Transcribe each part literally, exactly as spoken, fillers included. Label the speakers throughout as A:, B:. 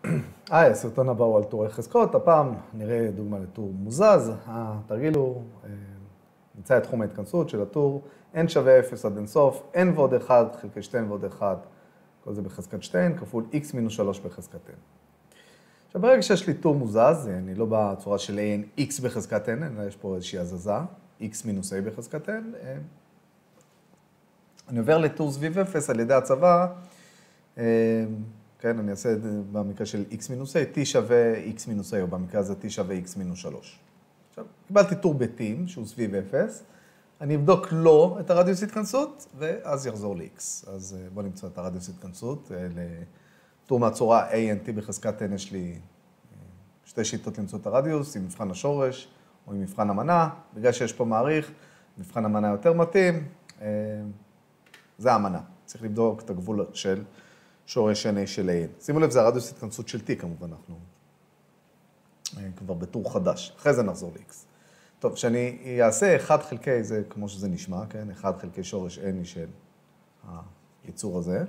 A: היי, הסרטון הבא הוא על טורי חזקות, הפעם נראה דוגמה לטור מוזז. התרגיל הוא, נמצא את תחום ההתכנסות של הטור, n שווה אפס עד אינסוף, n ועוד אחד חלקי שתיים ועוד אחד, כל זה בחזקת שתיים, כפול x מינוס שלוש בחזקת n. עכשיו, ברגע שיש לי טור מוזז, אני לא בצורה של a n x בחזקת n, אלא יש פה איזושהי הזזה, x מינוס a בחזקת n, אני עובר לטור סביב אפס על ידי הצבה, כן, אני אעשה את זה במקרה של x מינוס a, t שווה x מינוס a, או במקרה הזה t שווה x מינוס שלוש. עכשיו, קיבלתי טור בתים, שהוא סביב אפס, אני אבדוק לו את הרדיוס התכנסות, ואז יחזור ל-x. אז בואו נמצא את הרדיוס התכנסות. לטור מהצורה a n t בחזקת n יש לי שתי שיטות למצוא את הרדיוס, עם מבחן השורש או עם מבחן המנה. בגלל שיש פה מעריך, מבחן המנה יותר מתאים, זה המנה. צריך לבדוק את הגבול של שורש n של a n. שימו לב, זה הרדיוס התכנסות של t, כמובן, אנחנו כבר בטור חדש. אחרי זה נחזור ל-x. טוב, שאני אעשה אחד חלקי, זה כמו שזה נשמע, כן? אחד חלקי שורש n של היצור הזה.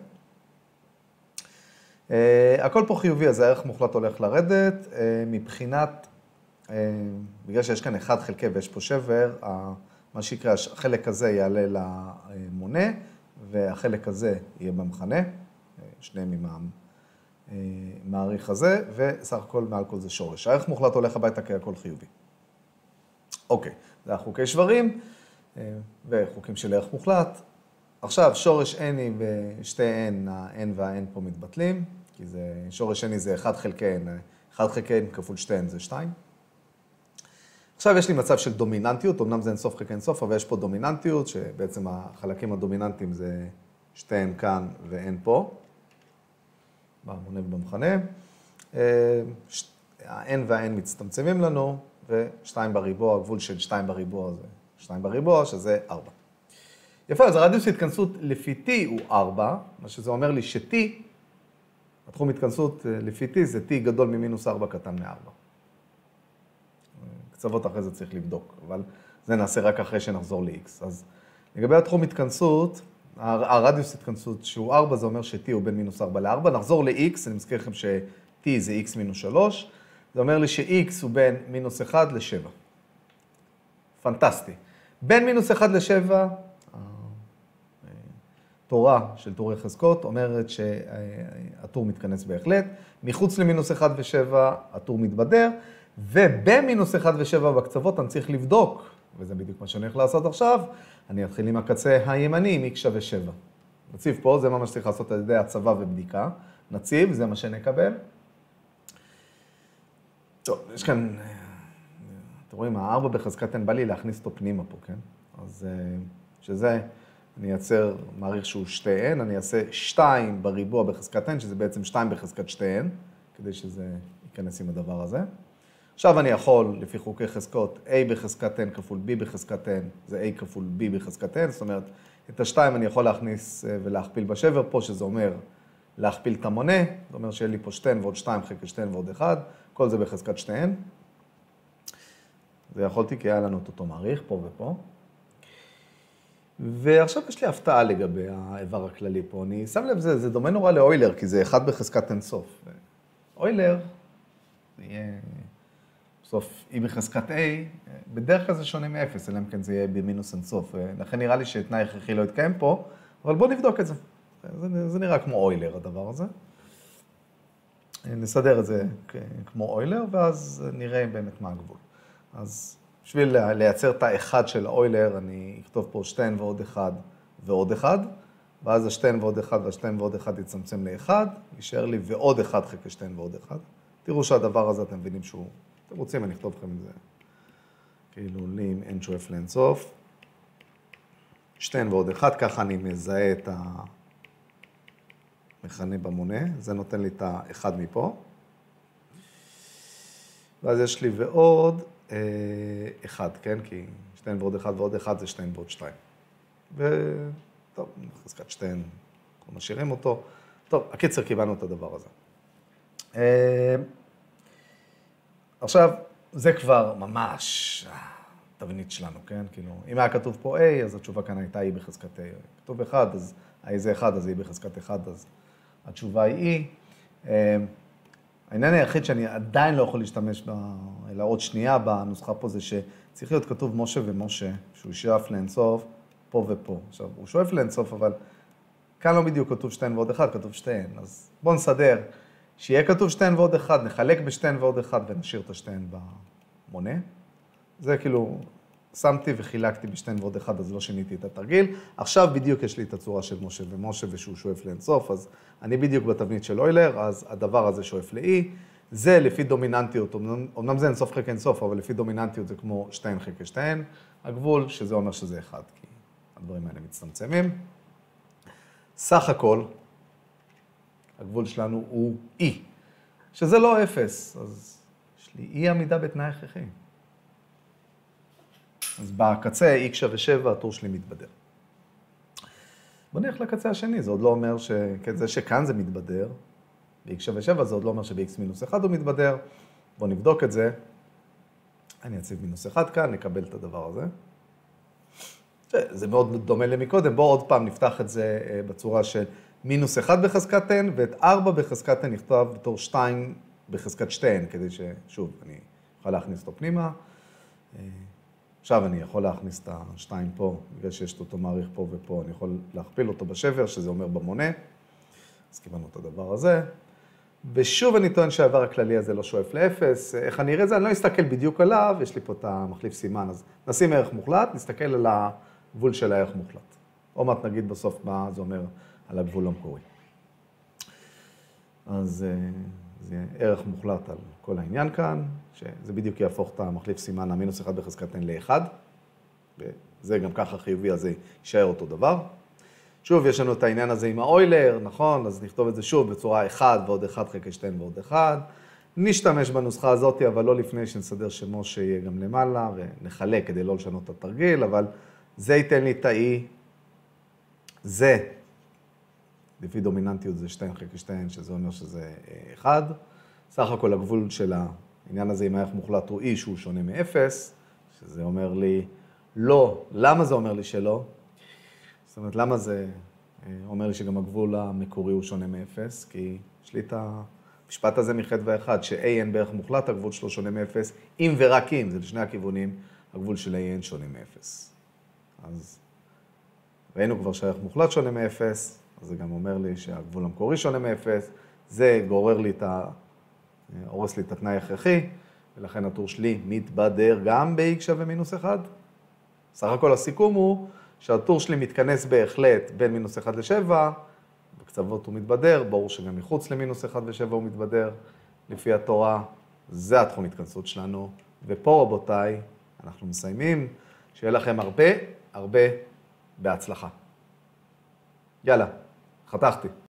A: הכל פה חיובי, אז הערך מוחלט הולך לרדת. מבחינת, בגלל שיש כאן אחד חלקי ויש פה שבר, מה שיקרה, החלק הזה יעלה למונה, והחלק הזה יהיה במכנה. שניהם עם המעריך הזה, וסך הכל מעל כל זה שורש. הערך מוחלט הולך הביתה כי הכל חיובי. אוקיי, זה החוקי שברים, וחוקים של ערך מוחלט. עכשיו, שורש n ושתי n, ה-n וה-n פה מתבטלים, כי זה, שורש n זה אחד חלקי n, אחד חלקי n כפול שתי n זה שתיים. עכשיו יש לי מצב של דומיננטיות, אמנם זה אינסוף חלקי אינסוף, אבל יש פה דומיננטיות, שבעצם החלקים הדומיננטיים זה שתי n כאן ו-n פה. במונה ובמכנה. ה-n וה-n מצטמצמים לנו, ו-שתיים בריבוע, הגבול של שתיים בריבוע זה שתיים בריבוע, שזה ארבע. יפה, אז הרדיוס התכנסות לפי t הוא ארבע, מה שזה אומר לי ש-t, התחום התכנסות לפי t זה t גדול ממינוס ארבע קטן מ-ארבע. קצוות אחרי זה צריך לבדוק, אבל זה נעשה רק אחרי שנחזור ל-x. אז לגבי התחום התכנסות, הרדיוס התכנסות שהוא ארבע, זה אומר ש-t הוא בין מינוס ארבע ל-ארבע. נחזור ל-x, אני מזכיר לכם ש-t זה x מינוס שלוש. זה אומר לי ש-x הוא בין מינוס אחד ל-שבע. פנטסטי. בין מינוס אחד ל-שבע, התורה של טורי חזקות אומרת שהטור מתכנס בהחלט. מחוץ למינוס אחד ו-שבע, הטור מתבדר. ובמינוס אחד ו-שבע בקצוות אני צריך לבדוק, וזה בדיוק מה שאני הולך לעשות עכשיו, אני אתחיל עם הקצה הימני, עם x שווה שבע. נציב פה, זה מה שצריך לעשות על ידי הצבה ובדיקה. נציב, זה מה שנקבל. טוב, יש כאן, אתם רואים, הארבע בחזקת n בא לי להכניס אותו פנימה פה, כן? אז שזה, אני אייצר מעריך שהוא שתי n, אני אעשה שתיים בריבוע בחזקת n, שזה בעצם שתיים בחזקת שתי n, כדי שזה ייכנס עם הדבר הזה. עכשיו אני יכול, לפי חוקי חזקות, a בחזקת n כפול b בחזקת n, זה a כפול b בחזקת n, זאת אומרת, את השתיים אני יכול להכניס ולהכפיל בשבר פה, שזה אומר להכפיל את המונה, זאת אומרת שיהיה לי פה שתיים ועוד שתיים חלקי שתיים ועוד אחד, כל זה בחזקת שתי n. זה יכולתי כי היה לנו את אותו מעריך פה ופה. ועכשיו יש לי הפתעה לגבי האיבר הכללי פה. אני שם לב, זה, זה דומה נורא לאוילר, כי זה אחד בחזקת אינסוף. אוילר, זה יהיה בסוף e בחזקת a, בדרך כלל זה שונה מ-אפס, אלא אם כן זה יהיה במינוס אינסוף. לכן נראה לי שתנאי הכרחי לא יתקיים פה, אבל בואו נבדוק את זה. זה, זה נראה כמו אוילר, הדבר הזה. נסדר את זה כמו אוילר, ואז נראה באמת מה הגבול. אז בשביל לייצר את האחד של אוילר, אני אכתוב פה שתיים ועוד אחד ועוד אחד, ואז השתיים ועוד אחד והשתיים ועוד אחד יצמצם לאחד, יישאר לי ועוד אחד חלקי שתיים ועוד אחד. תראו שהדבר הזה, אתם מבינים שהוא, אתם רוצים, אני אכתוב לכם את זה, כאילו לי עם n שואף לאינסוף, שתיים ועוד אחד, ככה אני מזהה את המכנה במונה, זה נותן לי את האחד מפה. ואז יש לי ועוד אה, אחד, כן? כי שתיים ועוד אחד ועוד אחד זה שתיים ועוד שתיים. וטוב, חזקת שתיים, אנחנו משאירים אותו. טוב, הקיצר קיבלנו את הדבר הזה. אה, עכשיו, זה כבר ממש התבנית שלנו, כן? כאילו, אם היה כתוב פה A, אז התשובה כאן הייתה E בחזקת A. כתוב אחד, אז A זה אחד, אז E בחזקת אחד, אז התשובה היא E. העניין היחיד שאני עדיין לא יכול להשתמש בה, אלא עוד שנייה בנוסחה פה, זה שצריך להיות כתוב משה ומשה, שהוא שואף לאינסוף, פה ופה. עכשיו, הוא שואף לאינסוף, אבל כאן לא בדיוק כתוב שתיהן ועוד אחד, כתוב שתיהן. אז בואו נסדר, שיהיה כתוב שתיהן ועוד אחד, נחלק בשתיהן ועוד אחד ונשאיר את השתיהן במונה. זה כאילו, שמתי וחילקתי בשתיהן ועוד אחד, אז לא שיניתי את התרגיל. עכשיו בדיוק יש לי את הצורה של משה ומשה, ושהוא שואף לאינסוף, אז אני בדיוק בתבנית של אוילר, אז הדבר הזה שואף לאי. זה לפי דומיננטיות, אמנם זה אינסוף חלקי אינסוף, אבל לפי דומיננטיות זה כמו שתיהן חלקי שתיהן. הגבול, שזה אומר שזה אחד, כי הדברים האלה מצטמצמים. סך הכל, הגבול שלנו הוא E, שזה לא אפס, אז יש לי אי עמידה בתנאי הכרחי. אז בקצה X שווה שבע, הטור שלי מתבדר. בוא נלך לקצה השני, זה עוד לא אומר ש... זה שכאן זה מתבדר, ב-X שווה שבע, זה עוד לא אומר שב-X מינוס אחד הוא מתבדר. בוא נבדוק את זה. אני אציב מינוס אחד כאן, נקבל את הדבר הזה. זה מאוד דומה למקודם, בואו עוד פעם נפתח את זה בצורה של מינוס אחד בחזקת n, ואת ארבע בחזקת n נכתוב בתור שתיים בחזקת שתיהן, כדי ששוב, אני אוכל להכניס אותו פנימה. עכשיו אני יכול להכניס את השתיים פה, בגלל שיש את אותו מעריך פה ופה, אני יכול להכפיל אותו בשבר, שזה אומר במונה. אז קיבלנו את הדבר הזה. ושוב אני טוען שהעבר הכללי הזה לא שואף לאפס. איך אני אראה את זה? אני לא אסתכל בדיוק עליו, יש לי פה את המחליף סימן, אז נשים ערך מוחלט, נסתכל על הגבול של הערך מוחלט. עוד מעט נגיד בסוף מה זה אומר על הגבול המקורי. אז זה ערך מוחלט על כל העניין כאן, שזה בדיוק יהפוך את המחליף סימן המינוס אחד בחזקת n לאחד, וזה גם ככה חיובי, אז זה יישאר אותו דבר. שוב, יש לנו את העניין הזה עם האוילר, נכון? אז נכתוב את זה שוב בצורה אחד ועוד אחד חלקי שתיים ועוד אחד. נשתמש בנוסחה הזאת, אבל לא לפני שנסדר שמשה יהיה גם למעלה, ונחלק כדי לא לשנות את התרגיל, אבל זה ייתן לי את ה-E, זה, לפי דומיננטיות זה שתיים חלקי שתיים, שזה אומר שזה אחד. סך הכל הגבול של העניין הזה עם הערך מוחלט הוא E שהוא שונה מ-אפס, שזה אומר לי לא. למה זה אומר לי שלא? זאת אומרת, למה זה אומר לי שגם הגבול המקורי הוא שונה מ-אפס? כי יש לי את המשפט הזה מחטא ואחד, ש-A N בערך מוחלט, הגבול שלו שונה מ-אפס, אם ורק אם, זה לשני הכיוונים, הגבול של A N שונה מ-אפס. אז ראינו כבר שהערך מוחלט שונה מ-אפס, אז זה גם אומר לי שהגבול המקורי שונה מ-אפס, זה גורר לי את ה... הורס לי את התנאי הכרחי, ולכן הטור שלי מתבדר גם ב-X שווה מינוס אחד. סך הכל הסיכום הוא שהטור שלי מתכנס בהחלט בין מינוס אחד לשבע, בקצוות הוא מתבדר, ברור שגם מחוץ למינוס אחד ושבע הוא מתבדר, לפי התורה, זה התחום התכנסות שלנו, ופה רבותיי, אנחנו מסיימים, שיהיה לכם הרבה, הרבה בהצלחה. יאללה, חתכתי.